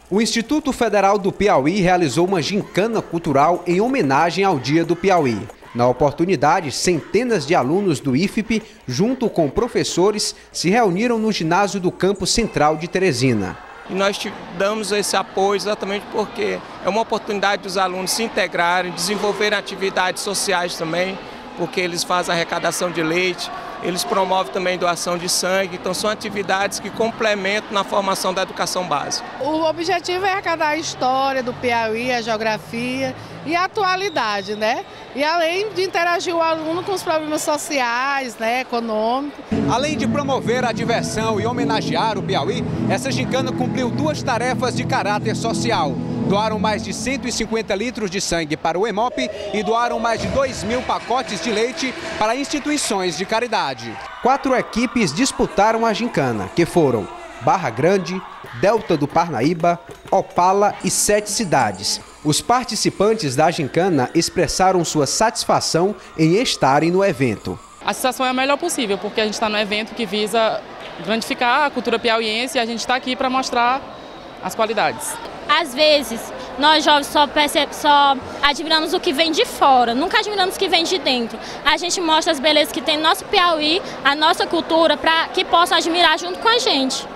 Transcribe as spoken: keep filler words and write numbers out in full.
O Instituto Federal do Piauí realizou uma gincana cultural em homenagem ao Dia do Piauí. Na oportunidade, centenas de alunos do I F P, junto com professores, se reuniram no ginásio do Campo Central de Teresina. E nós damos esse apoio exatamente porque é uma oportunidade dos alunos se integrarem, desenvolverem atividades sociais também, porque eles fazem arrecadação de leite, eles promovem também doação de sangue, então são atividades que complementam na formação da educação básica. O objetivo é arrecadar a história do Piauí, a geografia e a atualidade, né? E além de interagir o aluno com os problemas sociais, né, econômicos. Além de promover a diversão e homenagear o Piauí, essa gincana cumpriu duas tarefas de caráter social. Doaram mais de cento e cinquenta litros de sangue para o Hemop e doaram mais de dois mil pacotes de leite para instituições de caridade. Quatro equipes disputaram a gincana, que foram Barra Grande, Delta do Parnaíba, Opala e Sete Cidades. Os participantes da gincana expressaram sua satisfação em estarem no evento. A sensação é a melhor possível, porque a gente está no evento que visa grandificar a cultura piauiense e a gente está aqui para mostrar as qualidades. Às vezes, nós jovens só, percebe, só admiramos o que vem de fora, nunca admiramos o que vem de dentro. A gente mostra as belezas que tem no nosso Piauí, a nossa cultura, para que possam admirar junto com a gente.